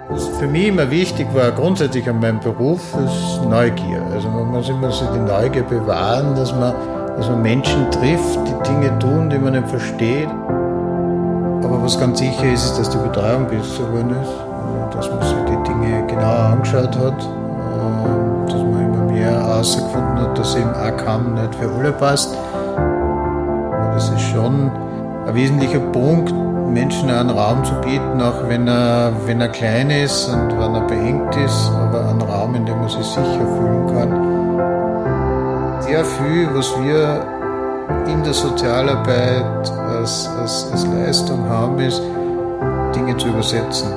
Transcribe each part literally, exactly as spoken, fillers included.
Was für mich immer wichtig war, grundsätzlich an meinem Beruf, ist Neugier. Also man muss immer so die Neugier bewahren, dass man, dass man Menschen trifft, die Dinge tun, die man nicht versteht. Aber was ganz sicher ist, ist, dass die Betreuung besser geworden ist, dass man sich die Dinge genauer angeschaut hat, dass man immer mehr herausgefunden hat, dass eben ein Kamm nicht für alle passt. Aber das ist schon ein wesentlicher Punkt, Menschen einen Raum zu bieten, auch wenn er, wenn er klein ist und wenn er beengt ist, aber einen Raum, in dem man sich sicher fühlen kann. Sehr viel, was wir in der Sozialarbeit als, als, als Leistung haben, ist, Dinge zu übersetzen.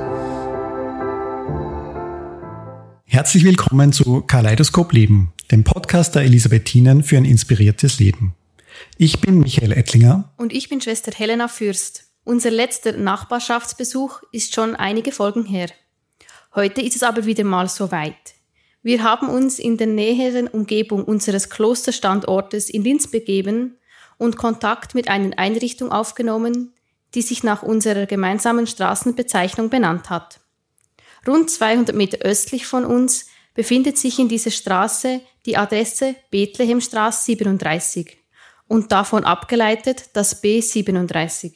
Herzlich willkommen zu Kaleidoskop Leben, dem Podcast der Elisabethinen für ein inspiriertes Leben. Ich bin Michael Ettlinger. Und ich bin Schwester Helena Fürst. Unser letzter Nachbarschaftsbesuch ist schon einige Folgen her. Heute ist es aber wieder mal soweit. Wir haben uns in der näheren Umgebung unseres Klosterstandortes in Linz begeben und Kontakt mit einer Einrichtung aufgenommen, die sich nach unserer gemeinsamen Straßenbezeichnung benannt hat. Rund zweihundert Meter östlich von uns befindet sich in dieser Straße die Adresse Bethlehemstraße siebenunddreißig und davon abgeleitet das B siebenunddreißig.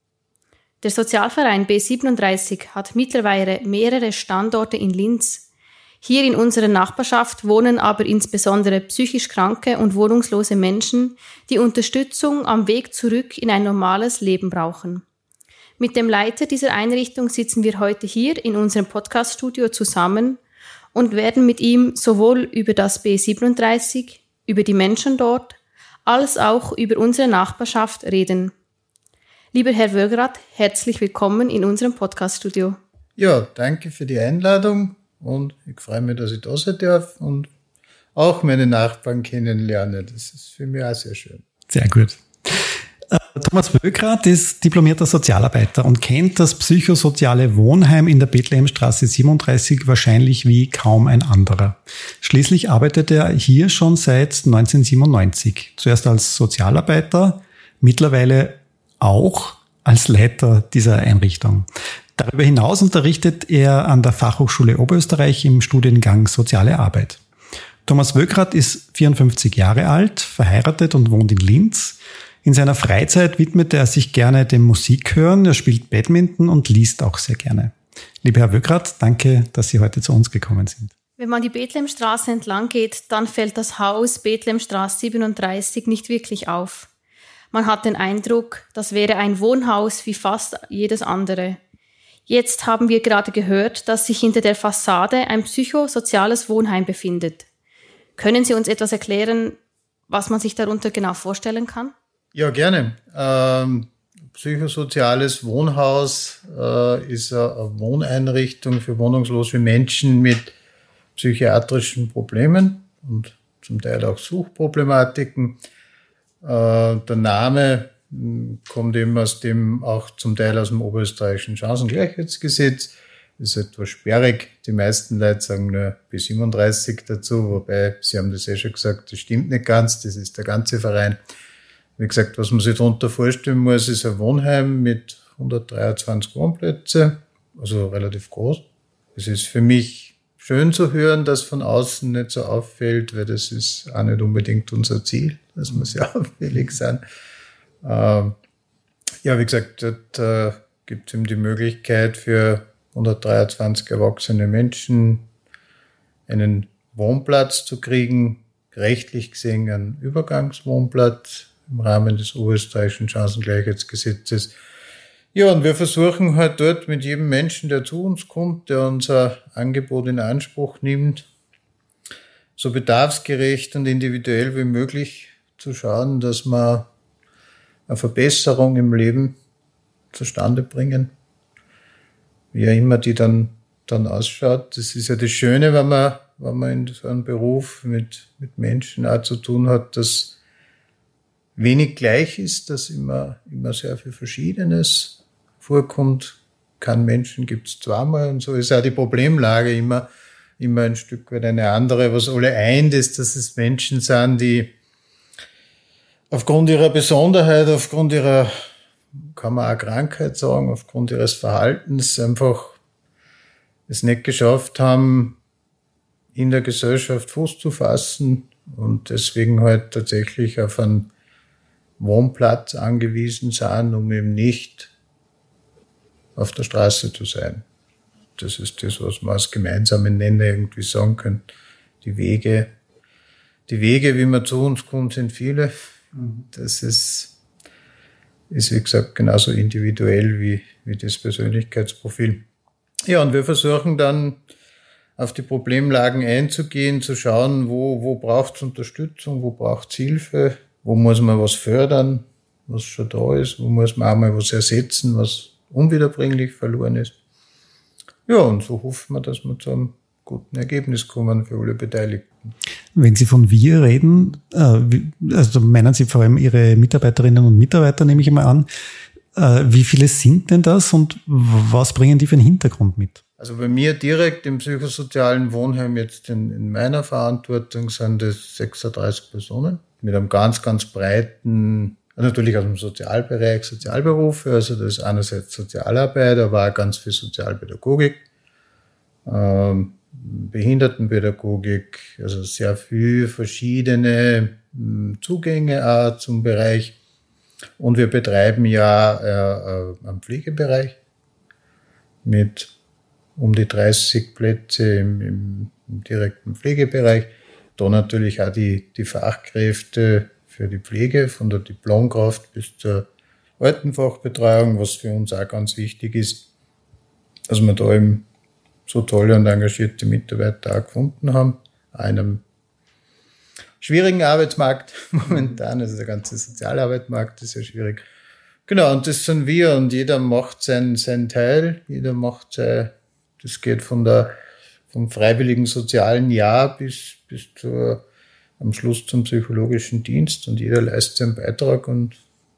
Der Sozialverein B siebenunddreißig hat mittlerweile mehrere Standorte in Linz. Hier in unserer Nachbarschaft wohnen aber insbesondere psychisch kranke und wohnungslose Menschen, die Unterstützung am Weg zurück in ein normales Leben brauchen. Mit dem Leiter dieser Einrichtung sitzen wir heute hier in unserem Podcaststudio zusammen und werden mit ihm sowohl über das B siebenunddreißig, über die Menschen dort, als auch über unsere Nachbarschaft reden. Lieber Herr Wögrath, herzlich willkommen in unserem Podcaststudio. Ja, danke für die Einladung und ich freue mich, dass ich da sein darf und auch meine Nachbarn kennenlerne. Das ist für mich auch sehr schön. Sehr gut. Thomas Wögrath ist diplomierter Sozialarbeiter und kennt das psychosoziale Wohnheim in der Bethlehemstraße siebenunddreißig wahrscheinlich wie kaum ein anderer. Schließlich arbeitet er hier schon seit neunzehnhundertsiebenundneunzig. Zuerst als Sozialarbeiter, mittlerweile auch als Leiter dieser Einrichtung. Darüber hinaus unterrichtet er an der Fachhochschule Oberösterreich im Studiengang Soziale Arbeit. Thomas Wögrath ist vierundfünfzig Jahre alt, verheiratet und wohnt in Linz. In seiner Freizeit widmet er sich gerne dem Musikhören, er spielt Badminton und liest auch sehr gerne. Lieber Herr Wögrath, danke, dass Sie heute zu uns gekommen sind. Wenn man die Bethlehemstraße entlang geht, dann fällt das Haus Bethlehemstraße siebenunddreißig nicht wirklich auf. Man hat den Eindruck, das wäre ein Wohnhaus wie fast jedes andere. Jetzt haben wir gerade gehört, dass sich hinter der Fassade ein psychosoziales Wohnheim befindet. Können Sie uns etwas erklären, was man sich darunter genau vorstellen kann? Ja, gerne. Ähm, psychosoziales Wohnhaus äh, ist eine Wohneinrichtung für wohnungslose Menschen mit psychiatrischen Problemen und zum Teil auch Suchtproblematiken. Äh, der Name kommt eben aus dem, auch zum Teil aus dem oberösterreichischen Chancengleichheitsgesetz. Das ist etwas sperrig. Die meisten Leute sagen nur B siebenunddreißig dazu, wobei, Sie haben das eh schon gesagt, das stimmt nicht ganz, das ist der ganze Verein. Wie gesagt, was man sich darunter vorstellen muss, ist ein Wohnheim mit hundertdreiundzwanzig Wohnplätze, also relativ groß. Es ist für mich schön zu hören, dass von außen nicht so auffällt, weil das ist auch nicht unbedingt unser Ziel, dass wir sehr auffällig sind. Ähm, ja, wie gesagt, dort äh, gibt es eben die Möglichkeit für hundertdreiundzwanzig erwachsene Menschen einen Wohnplatz zu kriegen, rechtlich gesehen einen Übergangswohnplatz im Rahmen des oberösterreichischen Chancengleichheitsgesetzes. Ja, und wir versuchen halt dort mit jedem Menschen, der zu uns kommt, der unser Angebot in Anspruch nimmt, so bedarfsgerecht und individuell wie möglich zu schauen, dass wir eine Verbesserung im Leben zustande bringen. Wie auch immer die dann, dann ausschaut. Das ist ja das Schöne, wenn man, wenn man in so einem Beruf mit, mit Menschen auch zu tun hat, dass wenig gleich ist, dass immer, immer sehr viel Verschiedenes vorkommt. Keinen Menschen gibt es zweimal und so ist auch die Problemlage immer, immer ein Stück weit eine andere. Was alle eint, ist, dass es Menschen sind, die aufgrund ihrer Besonderheit, aufgrund ihrer kann man auch Krankheit sagen, aufgrund ihres Verhaltens einfach es nicht geschafft haben, in der Gesellschaft Fuß zu fassen und deswegen halt tatsächlich auf einen Wohnplatz angewiesen sind, um eben nicht auf der Straße zu sein. Das ist das, was man als gemeinsamen Nenner irgendwie sagen können. Die Wege, die Wege, wie man zu uns kommt, sind viele. Das ist, ist wie gesagt, genauso individuell wie, wie das Persönlichkeitsprofil. Ja, und wir versuchen dann auf die Problemlagen einzugehen, zu schauen, wo, wo braucht es Unterstützung, wo braucht es Hilfe, wo muss man was fördern, was schon da ist, wo muss man auch mal was ersetzen, was unwiederbringlich verloren ist. Ja, und so hoffen wir, dass wir zu einem guten Ergebnis kommen für alle Beteiligten. Wenn Sie von wir reden, also meinen Sie vor allem Ihre Mitarbeiterinnen und Mitarbeiter, nehme ich einmal an. Wie viele sind denn das und was bringen die für einen Hintergrund mit? Also bei mir direkt im psychosozialen Wohnheim jetzt in, in meiner Verantwortung sind es sechsunddreißig Personen mit einem ganz, ganz breiten, natürlich aus dem Sozialbereich, Sozialberufe, also das ist einerseits Sozialarbeit, aber auch ganz viel Sozialpädagogik, ähm, Behindertenpädagogik, also sehr viel verschiedene mh, Zugänge auch zum Bereich. Und wir betreiben ja äh, äh, einen Pflegebereich mit um die dreißig Plätze im, im, im direkten Pflegebereich. Da natürlich auch die, die Fachkräfte für die Pflege, von der Diplomkraft bis zur Altenfachbetreuung, was für uns auch ganz wichtig ist, dass wir da eben so tolle und engagierte Mitarbeiter auch gefunden haben. Auch in einem schwierigen Arbeitsmarkt momentan, also der ganze Sozialarbeitsmarkt ist ja schwierig. Genau, und das sind wir und jeder macht sein, sein Teil, jeder macht sein, das geht von der, vom freiwilligen sozialen Jahr bis, bis zur, am Schluss zum psychologischen Dienst und jeder leistet seinen Beitrag und,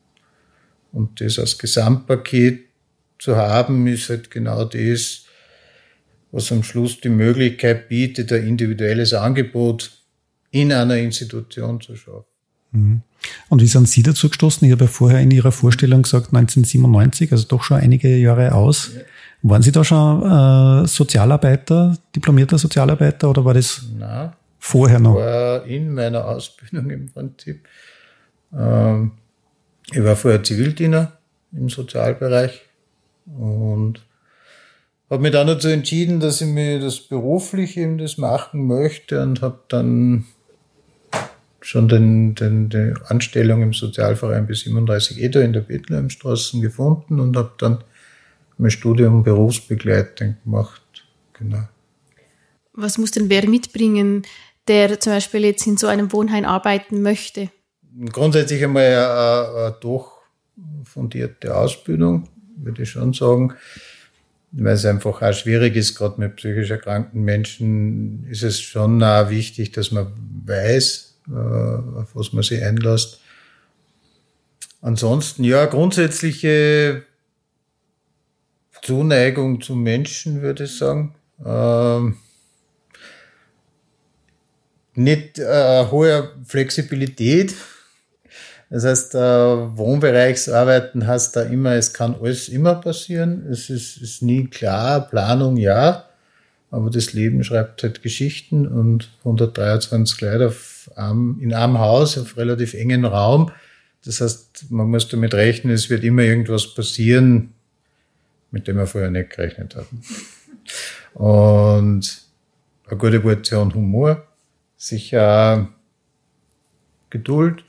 und das als Gesamtpaket zu haben, ist halt genau das, was am Schluss die Möglichkeit bietet, ein individuelles Angebot in einer Institution zu schaffen. Und wie sind Sie dazu gestoßen? Ich habe ja vorher in Ihrer Vorstellung gesagt neunzehnhundertsiebenundneunzig, also doch schon einige Jahre aus. Ja. Waren Sie da schon äh, Sozialarbeiter, diplomierter Sozialarbeiter oder war das Nein, vorher noch? Ich war in meiner Ausbildung im Prinzip. Ähm, ich war vorher Zivildiener im Sozialbereich und habe mich dann dazu entschieden, dass ich mir das beruflich eben das machen möchte und habe dann schon den, den, die Anstellung im Sozialverein bis siebenunddreißig Eder in der Bethlehemstraße gefunden und habe dann mein Studium berufsbegleitend gemacht. Genau. Was muss denn wer mitbringen, der zum Beispiel jetzt in so einem Wohnheim arbeiten möchte? Grundsätzlich einmal eine, eine doch fundierte Ausbildung, würde ich schon sagen. Weil es einfach auch schwierig ist, gerade mit psychisch erkrankten Menschen ist es schon auch wichtig, dass man weiß, auf was man sich einlässt. Ansonsten, ja, grundsätzliche Zuneigung zu Menschen, würde ich sagen. Ähm, nicht äh, hohe Flexibilität. Das heißt, äh, Wohnbereichsarbeiten heißt da immer, es kann alles immer passieren. Es ist, ist nie klar, Planung ja, aber das Leben schreibt halt Geschichten und hundertdreiundzwanzig Leute auf einem, in einem Haus, auf relativ engen Raum. Das heißt, man muss damit rechnen, es wird immer irgendwas passieren, mit dem wir vorher nicht gerechnet haben. Und eine gute Portion Humor, sicher auch Geduld.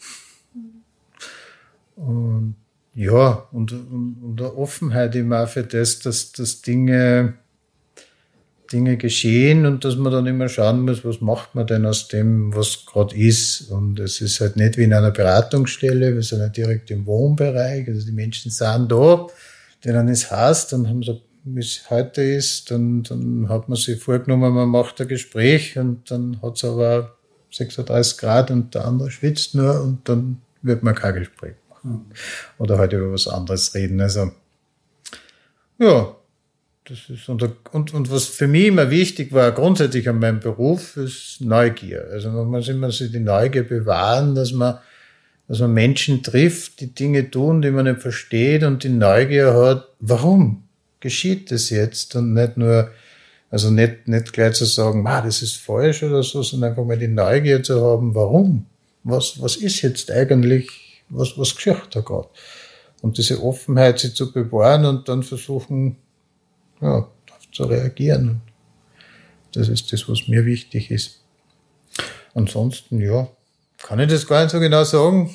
Und ja, und, und, und eine Offenheit immer für das, dass, dass Dinge, Dinge geschehen und dass man dann immer schauen muss, was macht man denn aus dem, was gerade ist. Und es ist halt nicht wie in einer Beratungsstelle, wir sind ja direkt im Wohnbereich, also die Menschen sind da, denen es heißt, dann haben sie, wie es heute ist, dann, dann hat man sich vorgenommen, man macht ein Gespräch und dann hat es aber sechsunddreißig Grad und der andere schwitzt nur und dann wird man kein Gespräch machen. Oder halt über was anderes reden. Also, ja, das ist, und, und, und was für mich immer wichtig war, grundsätzlich an meinem Beruf, ist Neugier. Also man muss immer sich die Neugier bewahren, dass man, dass man Menschen trifft, die Dinge tun, die man nicht versteht und die Neugier hat, warum geschieht das jetzt? Und nicht nur, Also nicht, nicht gleich zu sagen, ah, das ist falsch oder so, sondern einfach mal die Neugier zu haben, warum? Was, was ist jetzt eigentlich, was, was geschieht da gerade? Und diese Offenheit, sie zu bewahren und dann versuchen, ja, darauf zu reagieren. Das ist das, was mir wichtig ist. Ansonsten, ja, kann ich das gar nicht so genau sagen.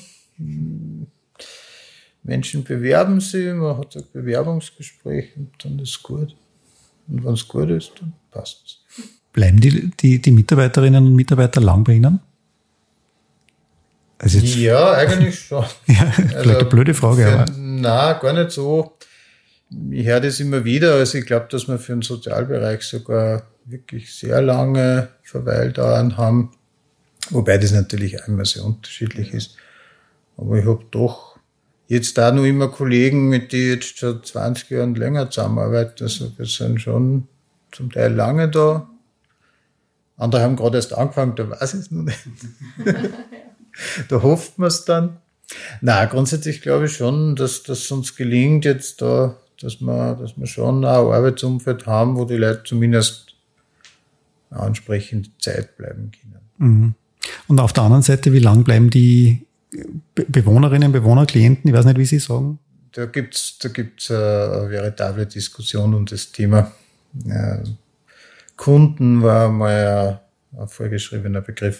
Menschen bewerben sich, man hat ein Bewerbungsgespräch und dann ist es gut. Und wenn es gut ist, dann passt es. Bleiben die, die, die Mitarbeiterinnen und Mitarbeiter lang bei Ihnen? Also jetzt, ja, eigentlich schon. ja, vielleicht also, eine blöde Frage. Für, aber. Nein, gar nicht so. Ich höre das immer wieder. Also ich glaube, dass wir für den Sozialbereich sogar wirklich sehr lange Verweildauern haben. Wobei das natürlich auch immer sehr unterschiedlich ist. Aber ich habe doch jetzt da noch immer Kollegen, mit denen ich jetzt schon zwanzig Jahre und länger zusammenarbeite. Also wir sind schon zum Teil lange da. Andere haben gerade erst angefangen, da weiß ich es noch nicht. Da hofft man es dann. Na, grundsätzlich glaube ich schon, dass das uns gelingt jetzt da, dass wir, dass wir schon ein Arbeitsumfeld haben, wo die Leute zumindest ansprechend Zeit bleiben können. Mhm. Und auf der anderen Seite, wie lang bleiben die Be- Bewohnerinnen, Bewohner, Klienten? Ich weiß nicht, wie Sie sagen. Da gibt's, da gibt's eine veritable Diskussion um das Thema. Ja, Kunden war mal ein, ein vorgeschriebener Begriff.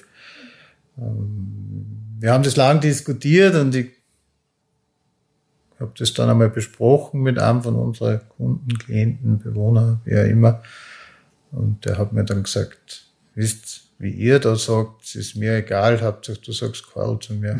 Wir haben das lang diskutiert und ich habe das dann einmal besprochen mit einem von unseren Kunden, Klienten, Bewohner, wie auch immer. Und der hat mir dann gesagt, wisst, wie ihr da sagt, es ist mir egal, Hauptsache du sagst Karl zu mir.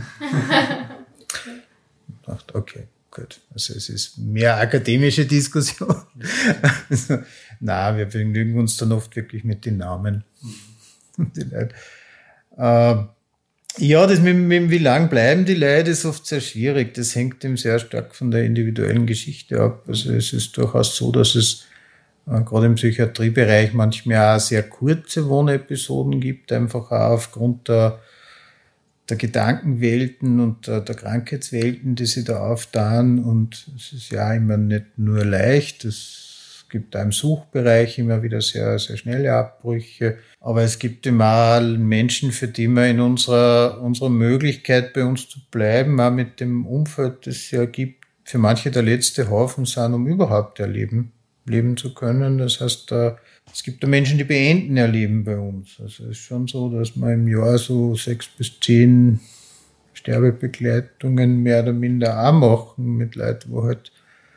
Ich dachte, okay, gut. Also es ist mehr akademische Diskussion. Also, nein, wir begnügen uns dann oft wirklich mit den Namen. Die Leute. Äh, ja, das mit, mit wie lang bleiben die Leute ist oft sehr schwierig. Das hängt eben sehr stark von der individuellen Geschichte ab. Also es ist durchaus so, dass es äh, gerade im Psychiatriebereich manchmal auch sehr kurze Wohnepisoden gibt, einfach auch aufgrund der, der Gedankenwelten und der, der Krankheitswelten, die sie da auftauen. Und es ist ja immer nicht nur leicht. Es gibt auch im Suchbereich immer wieder sehr, sehr schnelle Abbrüche. Aber es gibt immer Menschen, für die wir in unserer, unserer Möglichkeit, bei uns zu bleiben, auch mit dem Umfeld, das es ja gibt, für manche der letzte Haufen sind, um überhaupt erleben, leben zu können. Das heißt, es gibt da Menschen, die beenden ihr Leben bei uns. Also es ist schon so, dass wir im Jahr so sechs bis zehn Sterbebegleitungen mehr oder minder auch machen mit Leuten, wo halt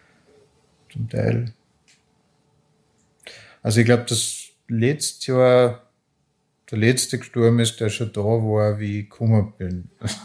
zum Teil. Also ich glaube, das letzte Jahr der letzte gestorben ist, der schon da war, wie ich gekommen bin.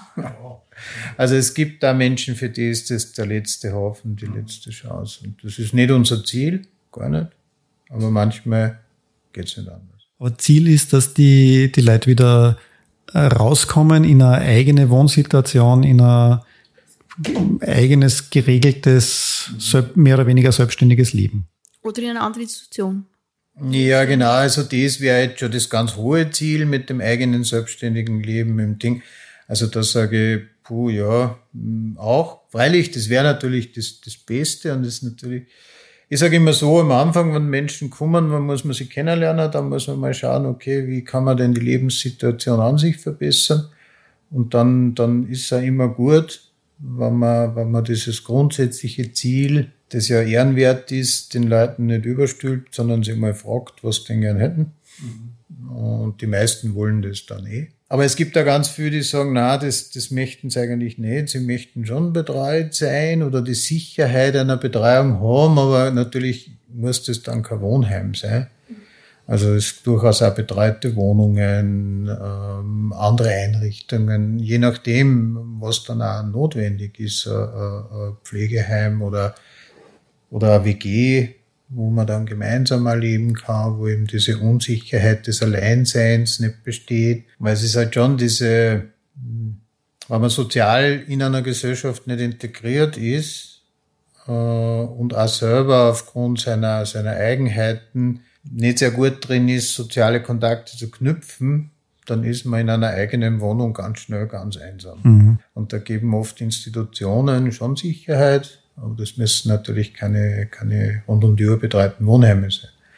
Also es gibt da Menschen, für die ist das der letzte Haufen, die letzte Chance. Und das ist nicht unser Ziel, gar nicht. Aber manchmal geht es nicht anders. Aber Ziel ist, dass die, die Leute wieder rauskommen in eine eigene Wohnsituation, in ein eigenes, geregeltes, mehr oder weniger selbstständiges Leben. Oder in eine andere Institution. Ja, genau, also das wäre jetzt schon das ganz hohe Ziel mit dem eigenen selbstständigen Leben im Ding. Also da sage ich, puh, ja, auch. Freilich, das wäre natürlich das, das Beste und das ist natürlich, ich sage immer so, am Anfang, wenn Menschen kommen, dann muss man sie kennenlernen, dann muss man mal schauen, okay, wie kann man denn die Lebenssituation an sich verbessern? Und dann, dann ist es ja immer gut, wenn man, wenn man dieses grundsätzliche Ziel, das ja ehrenwert ist, den Leuten nicht überstülpt, sondern sie mal fragt, was sie denn gern hätten. Mhm. Und die meisten wollen das dann eh. Aber es gibt da ganz viele, die sagen, na, das, das möchten sie eigentlich nicht. Sie möchten schon betreut sein oder die Sicherheit einer Betreuung haben, aber natürlich muss das dann kein Wohnheim sein. Also es ist durchaus auch betreute Wohnungen, ähm, andere Einrichtungen, je nachdem, was dann auch notwendig ist, ein, ein Pflegeheim oder oder eine W G, wo man dann gemeinsam erleben kann, wo eben diese Unsicherheit des Alleinseins nicht besteht. Weil es ist halt schon diese, wenn man sozial in einer Gesellschaft nicht integriert ist äh, und auch selber aufgrund seiner, seiner Eigenheiten nicht sehr gut drin ist, soziale Kontakte zu knüpfen, dann ist man in einer eigenen Wohnung ganz schnell ganz einsam. Mhm. Und da geben oft Institutionen schon Sicherheit, aber das müssen natürlich keine, keine rund um die Uhr betreuten Wohnheime sein.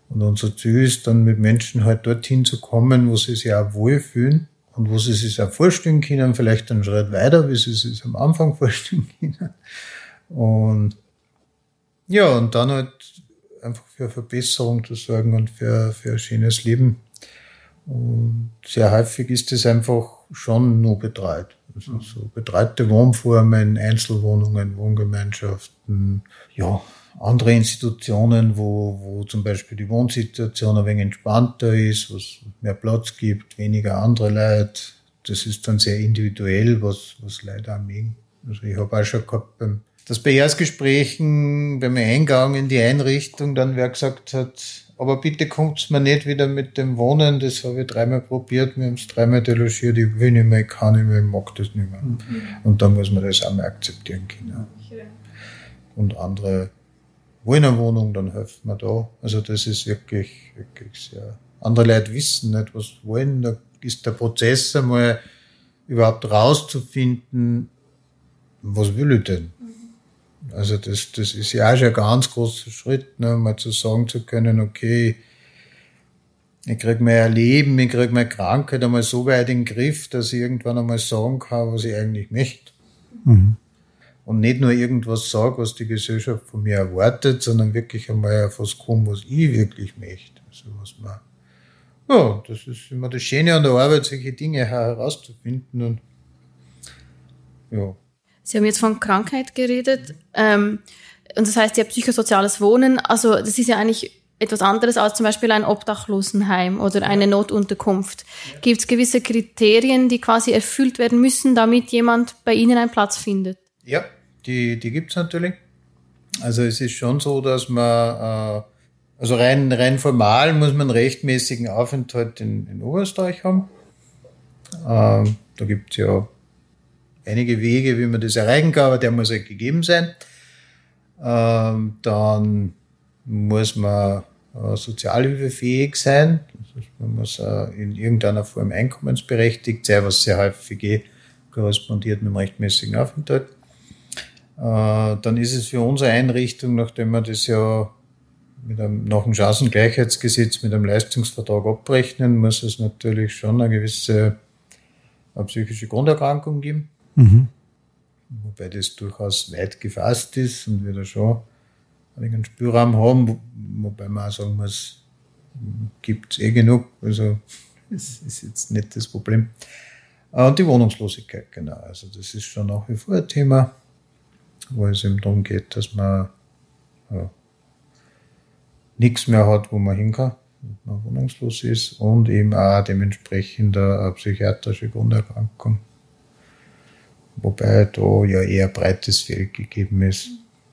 Und unser Ziel ist dann, mit Menschen halt dorthin zu kommen, wo sie sich auch wohlfühlen und wo sie sich auch vorstellen können, vielleicht einen Schritt weiter, wie sie sich am Anfang vorstellen können. Und ja, und dann halt einfach für Verbesserung zu sorgen und für, für ein schönes Leben. Und sehr häufig ist es einfach schon nur betreut. Also so betreute Wohnformen, Einzelwohnungen, Wohngemeinschaften, ja, andere Institutionen, wo, wo zum Beispiel die Wohnsituation ein wenig entspannter ist, wo es mehr Platz gibt, weniger andere Leute. Das ist dann sehr individuell, was, was Leute auch mögen. Also ich habe auch schon gehabt, beim, dass bei Erstgesprächen, beim Eingang in die Einrichtung, dann wer gesagt hat, aber bitte kommt's mir nicht wieder mit dem Wohnen, das habe ich dreimal probiert, wir haben es dreimal delogiert, ich will nicht mehr, ich kann nicht mehr, ich mag das nicht mehr. Mhm. Und dann muss man das auch mal akzeptieren können. Und andere wollen eine Wohnung, dann helfen wir da. Also das ist wirklich, wirklich sehr... Andere Leute wissen nicht, was sie wollen. Da ist der Prozess einmal überhaupt rauszufinden, was will ich denn? Also das, das ist ja auch schon ein ganz großer Schritt, ne, mal zu sagen zu können, okay, ich krieg mein Leben, ich krieg meine Krankheit einmal so weit in den Griff, dass ich irgendwann einmal sagen kann, was ich eigentlich möchte. Mhm. Und nicht nur irgendwas sage, was die Gesellschaft von mir erwartet, sondern wirklich einmal auf was kommen, was ich wirklich möchte. Also was man, ja, das ist immer das Schöne an der Arbeit, solche Dinge herauszufinden. Und ja. Sie haben jetzt von Krankheit geredet, ähm, und das heißt ja psychosoziales Wohnen. Also das ist ja eigentlich etwas anderes als zum Beispiel ein Obdachlosenheim oder eine Notunterkunft. Ja. Gibt es gewisse Kriterien, die quasi erfüllt werden müssen, damit jemand bei Ihnen einen Platz findet? Ja, die, die gibt's natürlich. Also es ist schon so, dass man, äh, also rein, rein formal muss man einen rechtmäßigen Aufenthalt in, in Oberösterreich haben. Ähm, da gibt's ja einige Wege, wie man das erreichen kann, aber der muss halt gegeben sein. Ähm, dann muss man äh, sozialhilfefähig sein. Das heißt, man muss äh, in irgendeiner Form einkommensberechtigt sein, was sehr häufig eh korrespondiert mit dem rechtmäßigen Aufenthalt. Äh, dann ist es für unsere Einrichtung, nachdem wir das ja mit einem, nach dem Chancengleichheitsgesetz mit einem Leistungsvertrag abrechnen, muss es natürlich schon eine gewisse eine psychische Grunderkrankung geben. Mhm. Wobei das durchaus weit gefasst ist und wir da schon einen Spielraum haben, wo, wobei man auch sagen muss, gibt es eh genug, also das ist jetzt nicht das Problem. Und die Wohnungslosigkeit, genau, also das ist schon nach wie vor ein Thema, wo es eben darum geht, dass man ja, nichts mehr hat, wo man hin kann, wenn man wohnungslos ist und eben auch dementsprechend eine psychiatrische Grunderkrankung. Wobei da ja eher ein breites Feld gegeben ist.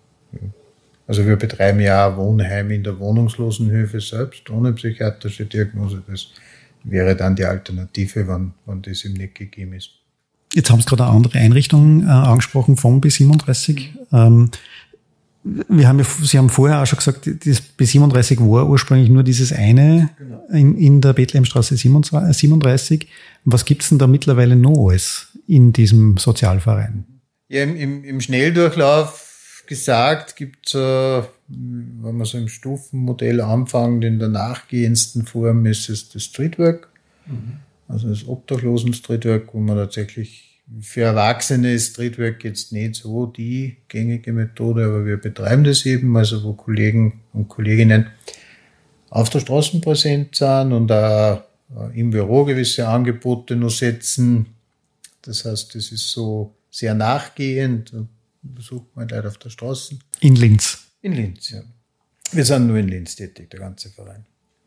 Also wir betreiben ja auch Wohnheim in der Wohnungslosenhilfe selbst, ohne psychiatrische Diagnose. Das wäre dann die Alternative, wenn, wenn das eben nicht gegeben ist. Jetzt haben Sie gerade eine andere Einrichtung äh, angesprochen, von B siebenunddreißig. Ähm, wir haben ja, Sie haben vorher auch schon gesagt, das B siebenunddreißig war ursprünglich nur dieses eine genau. in, in der Bethlehemstraße siebenunddreißig. Was gibt's denn da mittlerweile noch alles in diesem Sozialverein? Ja, im, im, im Schnelldurchlauf gesagt gibt's, äh, wenn man so im Stufenmodell anfängt, in der nachgehendsten Form ist es das Streetwork. Mhm. Also das Obdachlosen-Streetwork, wo man tatsächlich für Erwachsene ist Streetwork jetzt nicht so die gängige Methode, aber wir betreiben das eben, also wo Kollegen und Kolleginnen auf der Straße präsent sind und auch im Büro gewisse Angebote noch setzen. Das heißt, das ist so sehr nachgehend. Da besucht man Leute auf der Straße. In Linz? In Linz, ja. Wir sind nur in Linz tätig, der ganze Verein.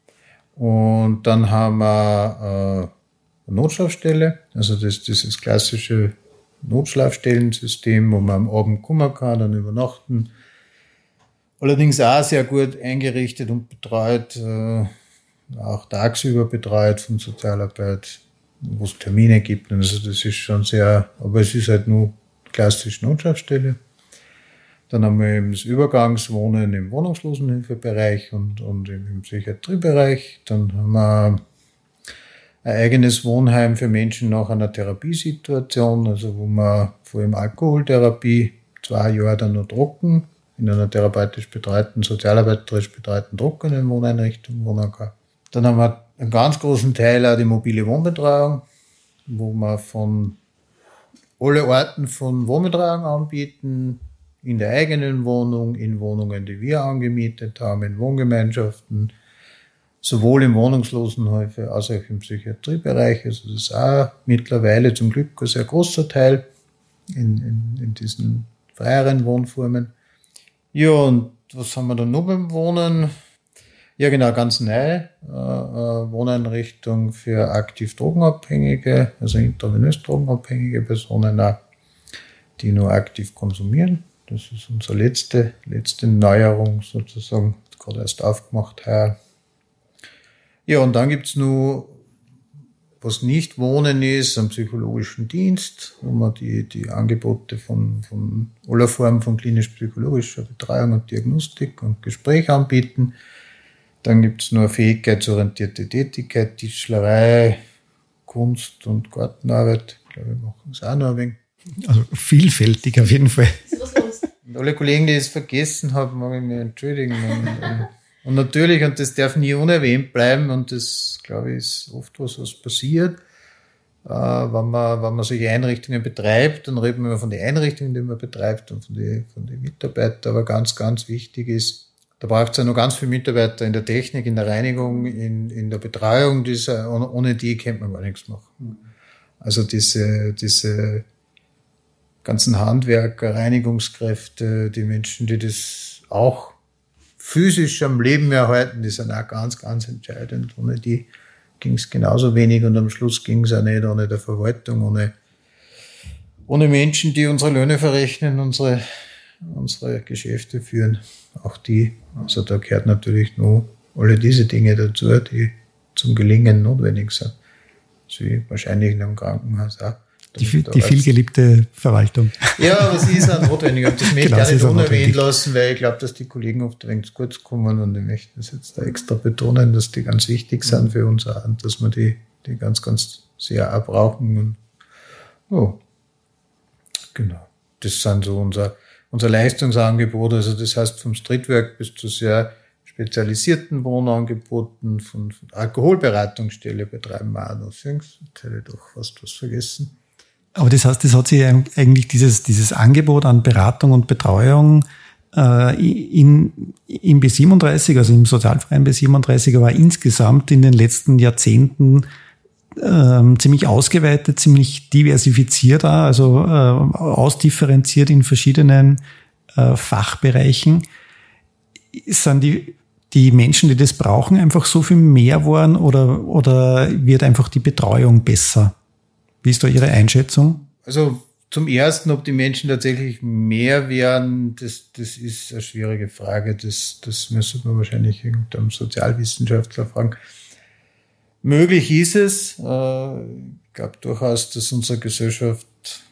Und dann haben wir äh, eine Notschlafstelle, also das, das ist das klassische Notschlafstellensystem, wo man am Abend kommen kann, dann übernachten. Allerdings auch sehr gut eingerichtet und betreut, äh, auch tagsüber betreut von Sozialarbeit, wo es Termine gibt. Also das ist schon sehr, aber es ist halt nur klassisch Notschlafstelle. Dann haben wir eben das Übergangswohnen im Wohnungslosenhilfebereich und, und im Psychiatriebereich. Dann haben wir ein eigenes Wohnheim für Menschen nach einer Therapiesituation, also wo man vor allem Alkoholtherapie, zwei Jahre dann noch trocken in einer therapeutisch betreuten, sozialarbeiterisch betreuten trockenen Wohneinrichtung wohnen kann. Dann haben wir einen ganz großen Teil auch die mobile Wohnbetreuung, wo wir von alle Arten von Wohnbetreuung anbieten, in der eigenen Wohnung, in Wohnungen, die wir angemietet haben, in Wohngemeinschaften, sowohl im Wohnungslosenhilfe als auch im Psychiatriebereich. Also das ist auch mittlerweile zum Glück ein sehr großer Teil in, in, in diesen freieren Wohnformen. Ja, und was haben wir dann noch beim Wohnen? Ja, genau, ganz neu, äh, äh, Wohneinrichtung für aktiv Drogenabhängige, also intravenös drogenabhängige Personen auch, die nur aktiv konsumieren. Das ist unsere letzte, letzte Neuerung sozusagen, gerade erst aufgemacht heuer. Ja, und dann gibt's nur, was nicht Wohnen ist, einen psychologischen Dienst, wo wir die, die Angebote von, von aller Formen von klinisch-psychologischer Betreuung und Diagnostik und Gespräch anbieten. Dann gibt's nur fähigkeitsorientierte Tätigkeit, Tischlerei, Kunst und Gartenarbeit. Ich glaube, wir machen es auch noch ein wenig. Also vielfältig auf jeden Fall. Und alle Kollegen, die es vergessen haben, mag ich mich entschuldigen. Und, und, und natürlich, und das darf nie unerwähnt bleiben, und das, glaube ich, ist oft was, was passiert, äh, wenn man, wenn man solche Einrichtungen betreibt, dann reden wir immer von den Einrichtungen, die man betreibt und von den, von den Mitarbeitern, aber ganz, ganz wichtig ist, da braucht es ja noch ganz viele Mitarbeiter in der Technik, in der Reinigung, in, in der Betreuung. Dieser, ohne die könnte man gar nichts machen. Also diese, diese ganzen Handwerker, Reinigungskräfte, die Menschen, die das auch physisch am Leben erhalten, die sind auch ganz, ganz entscheidend. Ohne die ging es genauso wenig, und am Schluss ging es auch nicht ohne der Verwaltung, ohne, ohne Menschen, die unsere Löhne verrechnen, unsere, unsere Geschäfte führen. Auch die, also da gehört natürlich nur alle diese Dinge dazu, die zum Gelingen notwendig sind. So wie wahrscheinlich in einem Krankenhaus auch. Die, die vielgeliebte Verwaltung. Ja, aber sie ist auch notwendig. Und das möchte genau, ich auch nicht unerwähnt notwendig. lassen, weil ich glaube, dass die Kollegen oft ein wenig zu kurz kommen, und ich möchte das jetzt da extra betonen, dass die ganz wichtig sind für uns auch, und dass wir die, die ganz, ganz sehr auch brauchen. Und, oh, genau. Das sind so unser, unser Leistungsangebot. Also das heißt, vom Streetwork bis zu sehr spezialisierten Wohnangeboten, von, von Alkoholberatungsstelle betreiben wir auch noch. Jetzt hätte ich doch fast was vergessen. Aber das heißt, das hat sich eigentlich dieses, dieses Angebot an Beratung und Betreuung äh, in, im B siebenunddreißig, also im Sozialverein B siebenunddreißig, aber insgesamt in den letzten Jahrzehnten äh, ziemlich ausgeweitet, ziemlich diversifiziert, auch, also äh, ausdifferenziert in verschiedenen äh, Fachbereichen. Sind die, die Menschen, die das brauchen, einfach so viel mehr geworden, oder, oder wird einfach die Betreuung besser? Wie ist da Ihre Einschätzung? Also zum Ersten, ob die Menschen tatsächlich mehr werden, das, das ist eine schwierige Frage. Das, das müsste man wahrscheinlich irgendeinem Sozialwissenschaftler fragen. Möglich ist es. Ich glaube durchaus, dass unsere Gesellschaft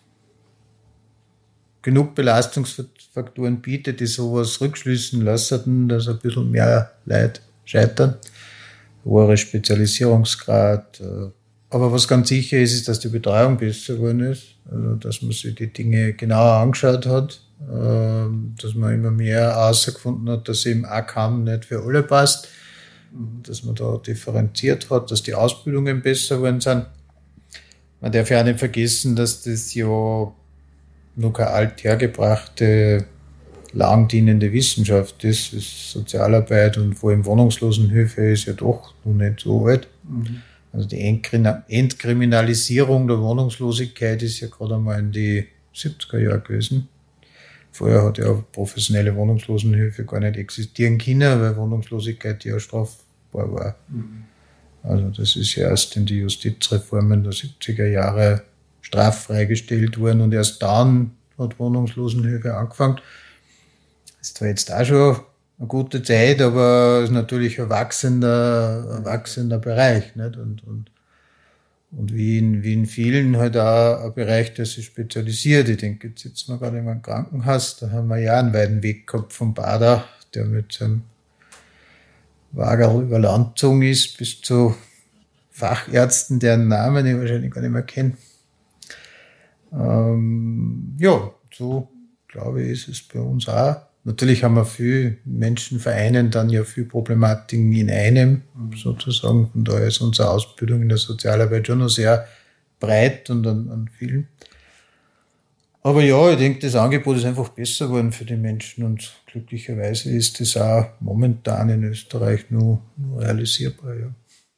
genug Belastungsfaktoren bietet, die sowas rückschließen lassen, dass ein bisschen mehr Leute scheitern. Hoher Spezialisierungsgrad. Aber was ganz sicher ist, ist, dass die Betreuung besser geworden ist. Also, dass man sich die Dinge genauer angeschaut hat. Dass man immer mehr herausgefunden hat, dass eben auch kaum nicht für alle passt. Dass man da differenziert hat, dass die Ausbildungen besser geworden sind. Man darf ja auch nicht vergessen, dass das ja noch keine althergebrachte, lang dienende Wissenschaft ist. Das Sozialarbeit und vor allem Wohnungslosenhilfe ist ja doch noch nicht so alt. Mhm. Also die Entkriminalisierung der Wohnungslosigkeit ist ja gerade einmal in die siebziger Jahre gewesen. Vorher hat ja professionelle Wohnungslosenhilfe gar nicht existieren können, weil Wohnungslosigkeit ja strafbar war. Mhm. Also das ist ja erst in die Justizreformen der siebziger Jahre straffrei gestellt worden, und erst dann hat Wohnungslosenhilfe angefangen. Das ist zwar jetzt auch schon eine gute Zeit, aber es ist natürlich ein wachsender, ein wachsender Bereich, nicht? Und, und, und wie in, wie in vielen halt auch ein Bereich, der sich spezialisiert. Ich denke, jetzt sitzen wir gerade in einem Krankenhaus, da haben wir ja einen weiten Weg gehabt vom Bader, der mit seinem Wagerl über Land gezogen ist, bis zu Fachärzten, deren Namen ich wahrscheinlich gar nicht mehr kenne. Ähm, ja, so glaube ich, ist es bei uns auch. natürlich haben wir viele Menschen vereinen dann ja viele Problematiken in einem sozusagen. Von daher ist unsere Ausbildung in der Sozialarbeit schon noch sehr breit und an, an vielen. Aber ja, ich denke, das Angebot ist einfach besser geworden für die Menschen und glücklicherweise ist das auch momentan in Österreich nur, nur realisierbar. Ja.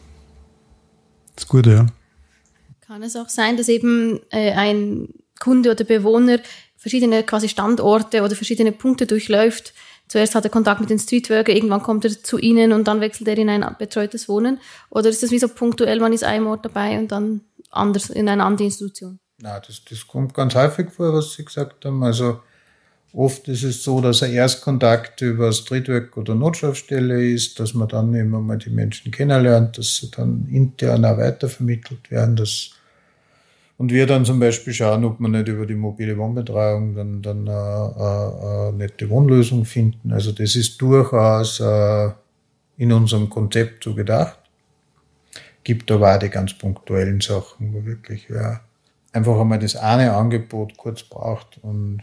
Das ist gut, ja. Kann es auch sein, dass eben äh, ein Kunde oder Bewohner verschiedene quasi Standorte oder verschiedene Punkte durchläuft? Zuerst hat er Kontakt mit den Streetworker, irgendwann kommt er zu Ihnen und dann wechselt er in ein betreutes Wohnen? Oder ist das wie so punktuell, man ist einem Ort dabei und dann anders in eine andere Institution? Nein, das, das kommt ganz häufig vor, was Sie gesagt haben. Also oft ist es so, dass ein Erstkontakt über Streetwork oder Notschlafstelle ist, dass man dann immer mal die Menschen kennenlernt, dass sie dann intern auch weitervermittelt werden. Dass und wir dann zum Beispiel schauen, ob wir nicht über die mobile Wohnbetreuung dann, dann eine, eine nette Wohnlösung finden. Also das ist durchaus in unserem Konzept so gedacht. Gibt aber auch die ganz punktuellen Sachen, wo wirklich ja, einfach einmal das eine Angebot kurz braucht und,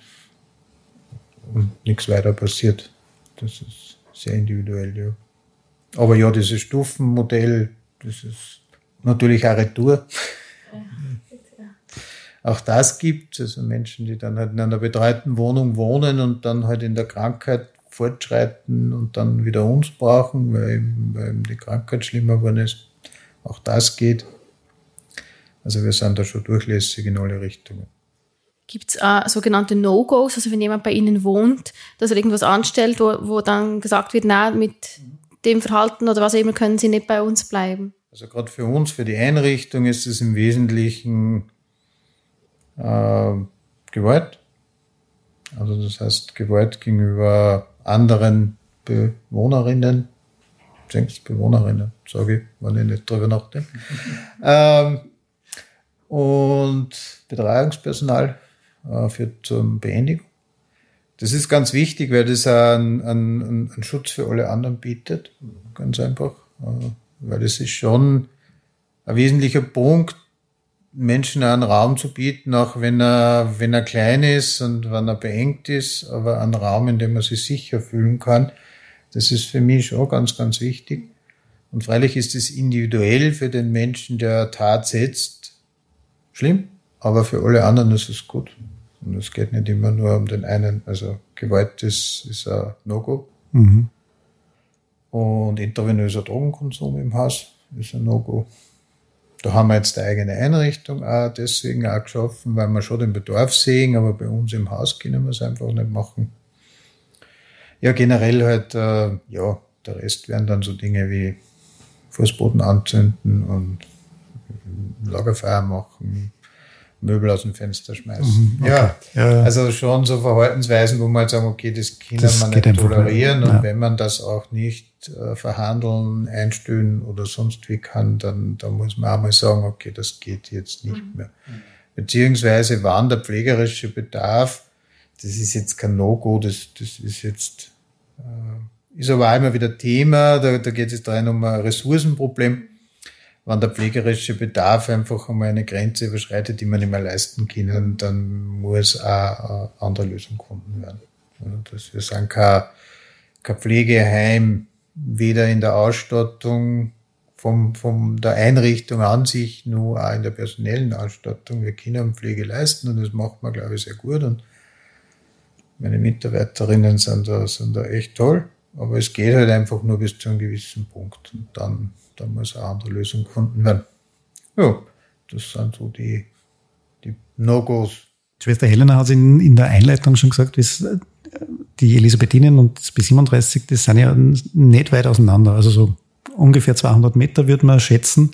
und nichts weiter passiert. Das ist sehr individuell, ja. Aber ja, dieses Stufenmodell, das ist natürlich auch Retour. Ja. Auch das gibt es, also Menschen, die dann halt in einer betreuten Wohnung wohnen und dann halt in der Krankheit fortschreiten und dann wieder uns brauchen, weil eben, weil eben die Krankheit schlimmer geworden ist. Auch das geht. Also wir sind da schon durchlässig in alle Richtungen. Gibt es äh, sogenannte No-Gos, also wenn jemand bei Ihnen wohnt, dass er irgendwas anstellt, wo, wo dann gesagt wird, nein, mit dem Verhalten oder was immer können Sie nicht bei uns bleiben? Also gerade für uns, für die Einrichtung ist es im Wesentlichen äh, Gewalt. Also das heißt Gewalt gegenüber anderen Bewohnerinnen, Bewohnerinnen, sage ich, wenn ich nicht drüber nachdenke. ähm, und Betreuungspersonal äh, führt zur Beendigung. Das ist ganz wichtig, weil das einen, einen, einen Schutz für alle anderen bietet, ganz einfach. Äh, weil das ist schon ein wesentlicher Punkt, Menschen einen Raum zu bieten, auch wenn er, wenn er klein ist und wenn er beengt ist, aber einen Raum, in dem man sich sicher fühlen kann. Das ist für mich schon ganz, ganz wichtig. Und freilich ist es individuell für den Menschen, der Tat setzt, schlimm, aber für alle anderen ist es gut. Und es geht nicht immer nur um den einen. Also Gewalt ist, ist ein No-Go. Mhm. Und intravenöser Drogenkonsum im Haus ist ein No-Go. Da haben wir jetzt eine eigene Einrichtung auch deswegen auch geschaffen, weil wir schon den Bedarf sehen, aber bei uns im Haus können wir es einfach nicht machen. Ja, generell halt, äh, ja, der Rest wären dann so Dinge wie Fußboden anzünden und Lagerfeuer machen, Möbel aus dem Fenster schmeißen. Mhm, okay. Ja, ja, also schon so Verhaltensweisen, wo man halt sagen, okay, das kann das man nicht tolerieren nicht. Und ja. Wenn man das auch nicht äh, verhandeln, einstellen oder sonst wie kann, dann, dann muss man auch mal sagen, okay, das geht jetzt nicht mhm. mehr. Beziehungsweise wann der pflegerische Bedarf, das ist jetzt kein No-Go, das, das ist jetzt, äh, ist aber auch immer wieder Thema, da, da geht es rein um ein Ressourcenproblem. Wenn der pflegerische Bedarf einfach einmal eine Grenze überschreitet, die man nicht mehr leisten kann, dann muss auch eine andere Lösung gefunden werden. Also wir sind kein, kein Pflegeheim, weder in der Ausstattung vom, vom der Einrichtung an sich, nur auch in der personellen Ausstattung. Wir können Pflege leisten und das macht man, glaube ich, sehr gut. Und meine Mitarbeiterinnen sind da, sind da echt toll. Aber es geht halt einfach nur bis zu einem gewissen Punkt. Und dann, dann muss eine andere Lösung gefunden werden. Ja, das sind so die, die No-Gos. Schwester Helena hat es in, in der Einleitung schon gesagt, die Elisabethinen und das B siebenunddreißig, das sind ja nicht weit auseinander. Also so ungefähr zweihundert Meter würde man schätzen.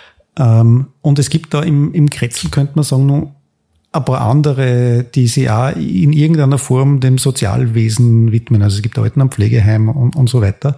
Und es gibt da im, im Kretzel, könnte man sagen, noch ein paar andere, die sich auch in irgendeiner Form dem Sozialwesen widmen. Also es gibt Alten- und Pflegeheim und, und so weiter.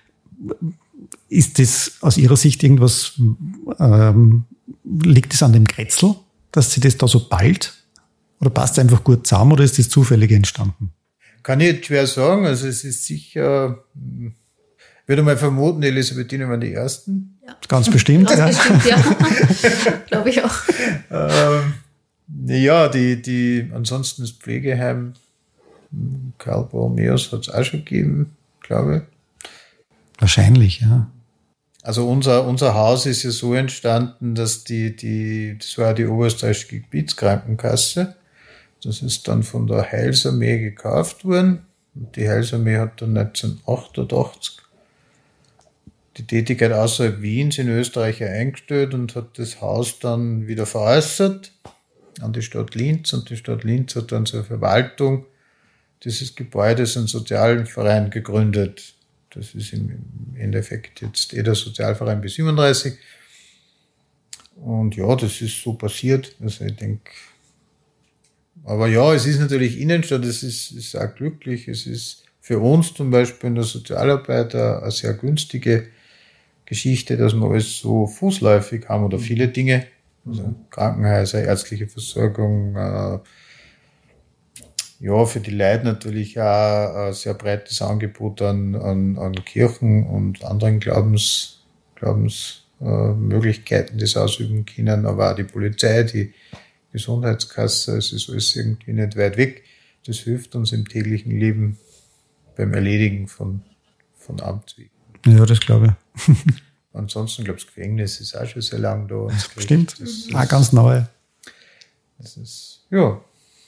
Ist das aus Ihrer Sicht irgendwas, ähm, liegt es an dem Kretzel, dass Sie das da so bald? Oder passt es einfach gut zusammen oder ist das zufällig entstanden? Kann ich jetzt schwer sagen. Also es ist sicher, ich würde mal vermuten, die Elisabethinen waren die Ersten. Ja. Ganz bestimmt. Ganz ja. bestimmt, ja. Glaube ich auch. Ähm, Ja, die, die, ansonsten das Pflegeheim Karl Borromäus hat es auch schon gegeben, glaube ich. Wahrscheinlich, ja. Also unser, unser Haus ist ja so entstanden, dass die, die, das war die Oberösterreichische Gebietskrankenkasse. Das ist dann von der Heilsarmee gekauft worden. Und die Heilsarmee hat dann neunzehnhundertachtundachtzig die Tätigkeit außerhalb Wiens in Österreich eingestellt und hat das Haus dann wieder veräußert an die Stadt Linz. Und die Stadt Linz hat dann zur Verwaltung dieses Gebäudes einen Sozialverein gegründet. Das ist im Endeffekt jetzt eh der Sozialverein B siebenunddreißig. Und ja, das ist so passiert. Also ich denke, aber ja, es ist natürlich Innenstadt, es ist, ist auch glücklich. Es ist für uns zum Beispiel in der Sozialarbeit eine sehr günstige Geschichte, dass wir alles so fußläufig haben oder viele Dinge. Also Krankenhäuser, ärztliche Versorgung, äh, ja, für die Leute natürlich auch ein sehr breites Angebot an, an, an Kirchen und anderen Glaubens, Glaubensmöglichkeiten, äh, die sie ausüben können, aber auch die Polizei, die Gesundheitskasse, es ist alles irgendwie nicht weit weg. Das hilft uns im täglichen Leben beim Erledigen von, von Amtswegen. Ja, das glaube ich. Ansonsten, glaube ich, das Gefängnis ist auch schon sehr lang da. Stimmt, das ist, auch ganz neu. Das ist, ja.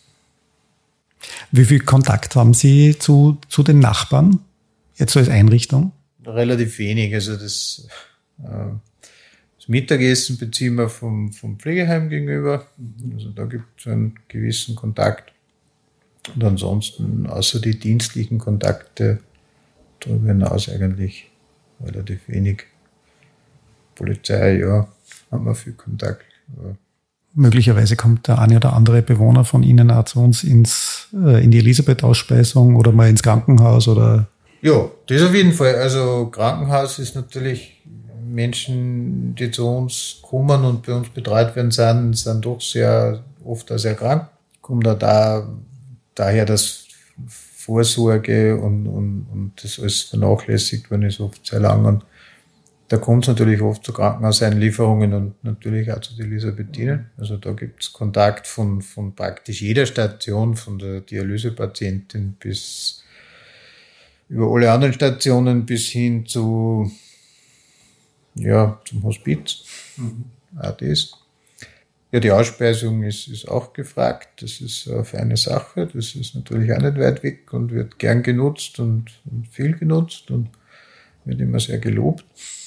Wie viel Kontakt haben Sie zu, zu den Nachbarn, jetzt so als Einrichtung? Relativ wenig. Also das, äh, das Mittagessen beziehen wir vom, vom Pflegeheim gegenüber. Also da gibt es einen gewissen Kontakt. Und ansonsten, außer die dienstlichen Kontakte, darüber hinaus eigentlich relativ wenig. Polizei, ja, haben wir viel Kontakt. Aber möglicherweise kommt der eine oder andere Bewohner von Ihnen auch zu uns ins, äh, in die Elisabeth-Ausspeisung oder mal ins Krankenhaus oder? Ja, das auf jeden Fall. Also Krankenhaus ist natürlich Menschen, die zu uns kommen und bei uns betreut werden, sind, sind doch sehr oft auch sehr krank. Kommt auch da, daher, dass Vorsorge und, und, und das alles vernachlässigt worden ist oft sehr lang. Und da kommt es natürlich oft zu Krankenhauseinlieferungen und natürlich auch zu den Elisabethinen. Also da gibt es Kontakt von, von praktisch jeder Station, von der Dialysepatientin bis über alle anderen Stationen bis hin zu, ja, zum Hospiz. Mhm. Auch das. Ja, die Ausspeisung ist, ist auch gefragt. Das ist eine feine Sache. Das ist natürlich auch nicht weit weg und wird gern genutzt und, und viel genutzt und wird immer sehr gelobt.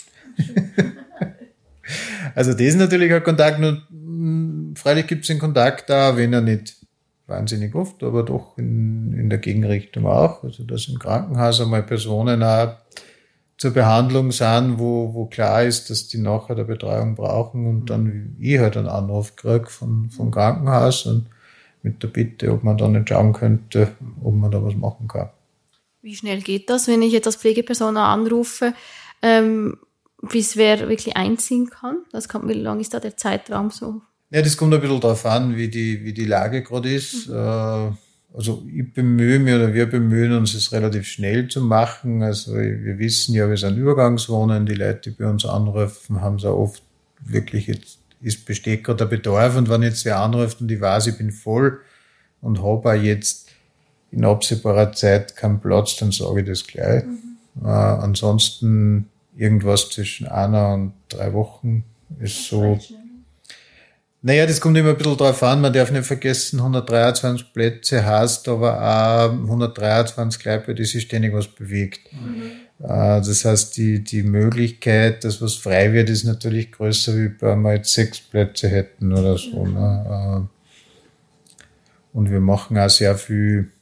Also das ist natürlich ein Kontakt. Und freilich gibt es den Kontakt da, wenn er nicht wahnsinnig oft, aber doch in, in der Gegenrichtung auch. Also dass im Krankenhaus einmal Personen auch zur Behandlung sind, wo, wo klar ist, dass die nachher der Betreuung brauchen und dann ich halt einen Anruf kriege von, vom Krankenhaus und mit der Bitte, ob man dann nicht schauen könnte, ob man da was machen kann. Wie schnell geht das, wenn ich jetzt als Pflegeperson anrufe, ähm, bis wer wirklich einziehen kann? Das kann, wie lang ist da der Zeitraum so? Ja, das kommt ein bisschen darauf an, wie die, wie die Lage gerade ist. Mhm. Also ich bemühe mich oder wir bemühen uns, es relativ schnell zu machen. Also wir wissen ja, wir sind Übergangswohnen. Die Leute, die bei uns anrufen, haben so oft wirklich, jetzt ist, besteht gerade der Bedarf. Und wenn jetzt wer anruft und ich weiß, ich bin voll und habe auch jetzt in absehbarer Zeit keinen Platz, dann sage ich das gleich. Mhm. Äh, ansonsten irgendwas zwischen einer und drei Wochen ist so. Naja, das kommt immer ein bisschen drauf an. Man darf nicht vergessen, hundertdreiundzwanzig Plätze heißt aber auch hundertdreiundzwanzig gleich, bei denen sich ständig was bewegt. Mhm. Das heißt, die, die Möglichkeit, dass was frei wird, ist natürlich größer, wie wenn wir jetzt sechs Plätze hätten oder so. Mhm. Ne? Und wir machen auch sehr viel,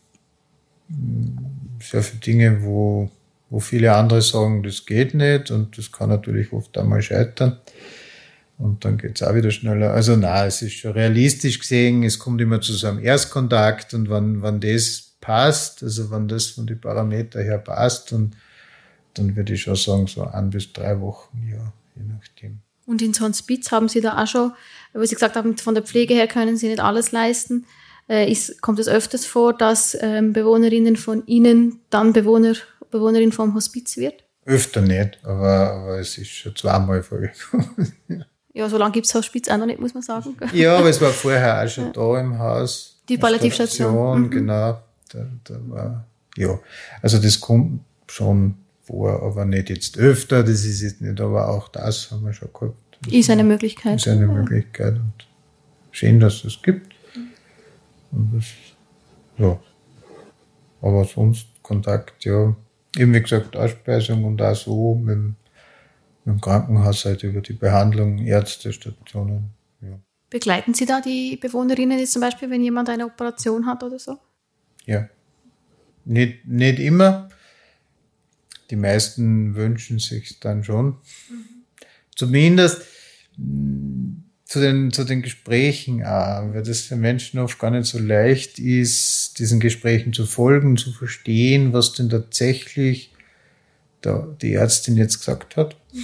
sehr viele Dinge, wo, wo viele andere sagen, das geht nicht und das kann natürlich oft einmal scheitern. Und dann geht's auch wieder schneller. Also nein, es ist schon realistisch gesehen, es kommt immer zu so einem Erstkontakt und wenn, wenn das passt, also wenn das von den Parametern her passt, und dann würde ich schon sagen, so ein bis drei Wochen, ja, je nachdem. Und in so einem Hospiz haben Sie da auch schon, weil Sie gesagt haben, von der Pflege her können Sie nicht alles leisten. Äh, ist, kommt es öfters vor, dass ähm, Bewohnerinnen von Ihnen dann Bewohner, Bewohnerin vom Hospiz wird? Öfter nicht, aber, aber es ist schon zweimal vorgekommen. Ja, so lange gibt es Hospiz auch noch nicht, muss man sagen. Ja, aber es war vorher auch schon ja. da im Haus. Die Palliativstation. Mhm. Genau. Da, da war, ja, also das kommt schon vor, aber nicht jetzt öfter, das ist jetzt nicht, aber auch das haben wir schon gehabt. Das ist eine Möglichkeit. Ist eine ja. Möglichkeit und schön, dass es gibt. Und das, ja. Aber sonst Kontakt, ja. Eben wie gesagt, Ausspeisung und auch so mit dem, mit dem Krankenhaus halt über die Behandlung, Ärzte, Stationen. Ja. Begleiten Sie da die Bewohnerinnen jetzt zum Beispiel, wenn jemand eine Operation hat oder so? Ja. Nicht, nicht immer. Die meisten wünschen sich dann schon. Mhm. Zumindest mh, zu den, zu den Gesprächen auch, weil das für Menschen oft gar nicht so leicht ist, diesen Gesprächen zu folgen, zu verstehen, was denn tatsächlich da die Ärztin jetzt gesagt hat. Mhm.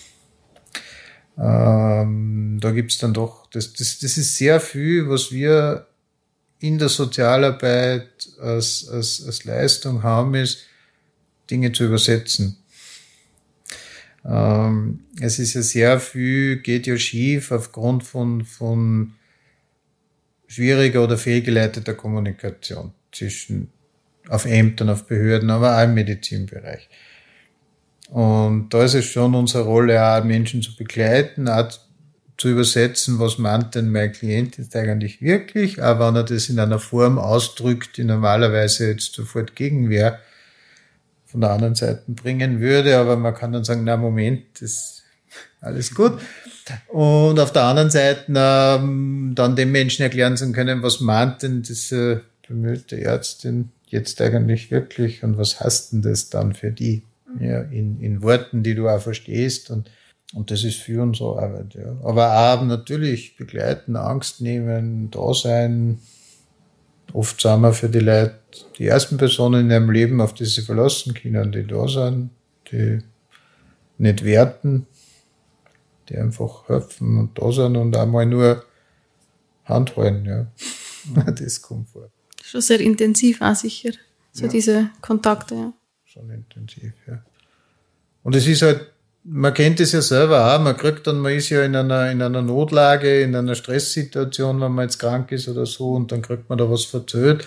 Ähm, da gibt's dann doch, das, das, das ist sehr viel, was wir in der Sozialarbeit als, als, als Leistung haben, ist, Dinge zu übersetzen. Ähm, es ist ja sehr viel, geht ja schief aufgrund von, von schwieriger oder fehlgeleiteter Kommunikation zwischen, auf Ämtern, auf Behörden, aber auch im Medizinbereich. Und da ist es schon unsere Rolle, auch Menschen zu begleiten, auch zu übersetzen, was meint denn mein Klient jetzt eigentlich wirklich, auch wenn er das in einer Form ausdrückt, die normalerweise jetzt sofort Gegenwehr von der anderen Seite bringen würde, aber man kann dann sagen, na Moment, das ist alles gut. Und auf der anderen Seite ähm, dann den Menschen erklären zu können, was meint denn diese bemühte Ärztin jetzt eigentlich wirklich und was heißt denn das dann für die? Ja, in, in Worten, die du auch verstehst und, und das ist für unsere Arbeit, ja. Aber auch natürlich begleiten, Angst nehmen, da sein. Oft sind wir für die Leute die ersten Personen in ihrem Leben, auf die sie verlassen können, die da sind, die nicht werten, die einfach helfen und da sind und einmal nur Hand halten, ja. Das kommt vor. Schon sehr intensiv auch sicher, so ja. Diese Kontakte, ja. Schon intensiv, ja. Und es ist halt, man kennt es ja selber auch, man kriegt dann, man ist ja in einer, in einer Notlage, in einer Stresssituation, wenn man jetzt krank ist oder so, und dann kriegt man da was verzählt.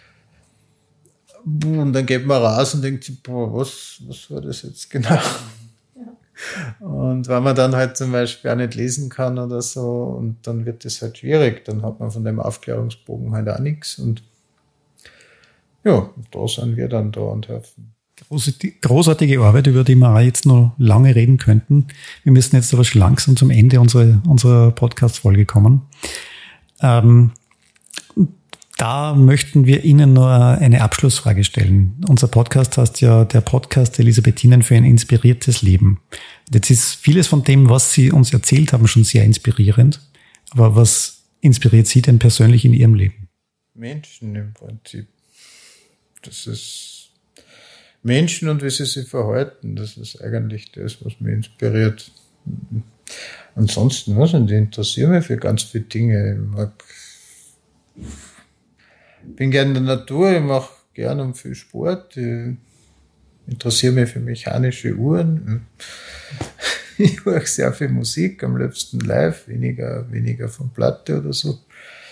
Und dann geht man raus und denkt sich, boah, was, was war das jetzt genau? Ja. Und wenn man dann halt zum Beispiel auch nicht lesen kann oder so, und dann wird das halt schwierig, dann hat man von dem Aufklärungsbogen halt auch nichts. Und ja, da sind wir dann da und helfen. Großartige Arbeit, über die wir auch jetzt noch lange reden könnten. Wir müssen jetzt aber schon langsam zum Ende unserer, unserer Podcast-Folge kommen. Ähm, da möchten wir Ihnen nur eine Abschlussfrage stellen. Unser Podcast heißt ja der Podcast Elisabethinen für ein inspiriertes Leben. Und jetzt ist vieles von dem, was Sie uns erzählt haben, schon sehr inspirierend. Aber was inspiriert Sie denn persönlich in Ihrem Leben? Menschen im Prinzip. Das ist Menschen und wie sie sich verhalten, das ist eigentlich das, was mich inspiriert. Ansonsten, was denn, die interessieren mich für ganz viele Dinge. Ich mag, bin gerne in der Natur, ich mache gerne viel Sport, ich interessiere mich für mechanische Uhren. Ich höre sehr viel Musik, am liebsten live, weniger, weniger von Platte oder so.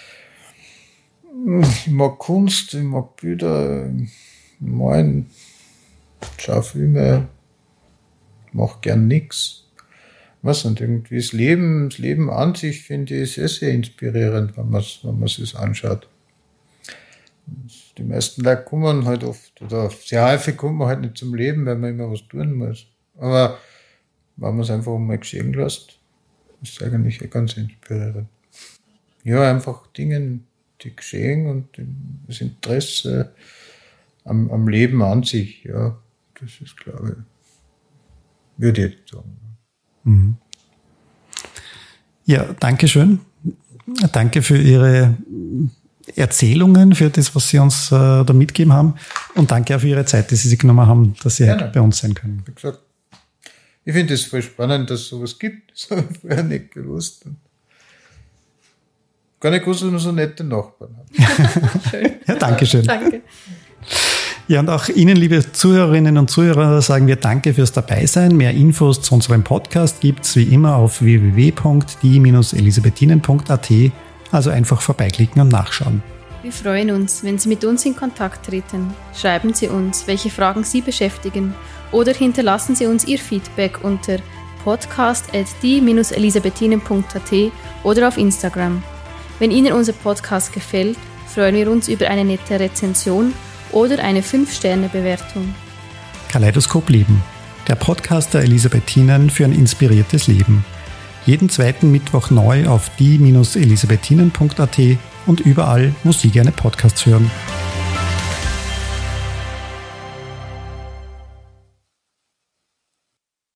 Ich mag Kunst, ich mag Bilder, malen. Schau Filme, mach gern nix. Was und irgendwie das Leben, das Leben an sich finde ich sehr, sehr inspirierend, wenn man es, wenn man es anschaut. Die meisten Leute kommen halt oft, oder sehr häufig kommt man halt nicht zum Leben, weil man immer was tun muss. Aber wenn man es einfach mal geschehen lässt, ist es eigentlich ganz inspirierend. Ja, einfach Dinge, die geschehen und das Interesse am, am Leben an sich, ja. Das ist, glaube ich, würde ich jetzt sagen. Mhm. Ja, danke schön. Danke für Ihre Erzählungen, für das, was Sie uns äh, da mitgegeben haben. Und danke auch für Ihre Zeit, die Sie sich genommen haben, dass Sie ja, heute bei uns sein können. Wie gesagt, ich finde es voll spannend, dass es sowas gibt. Das habe ich vorher nicht gewusst. Gar nicht gewusst, dass man so nette Nachbarn hat. Schön. Ja, danke schön. Danke. Ja, und auch Ihnen, liebe Zuhörerinnen und Zuhörer, sagen wir danke fürs Dabeisein. Mehr Infos zu unserem Podcast gibt's wie immer auf w w w punkt die Elisabethinen punkt a t, also einfach vorbeiklicken und nachschauen. Wir freuen uns, wenn Sie mit uns in Kontakt treten. Schreiben Sie uns, welche Fragen Sie beschäftigen, oder hinterlassen Sie uns Ihr Feedback unter podcast at die Bindestrich elisabethinen punkt a t oder auf Instagram. Wenn Ihnen unser Podcast gefällt, freuen wir uns über eine nette Rezension oder eine fünf Sterne Bewertung. Kaleidoskop Leben, der Podcast der Elisabethinen für ein inspiriertes Leben. Jeden zweiten Mittwoch neu auf die Bindestrich elisabethinen punkt a t und überall, wo Sie gerne Podcasts hören.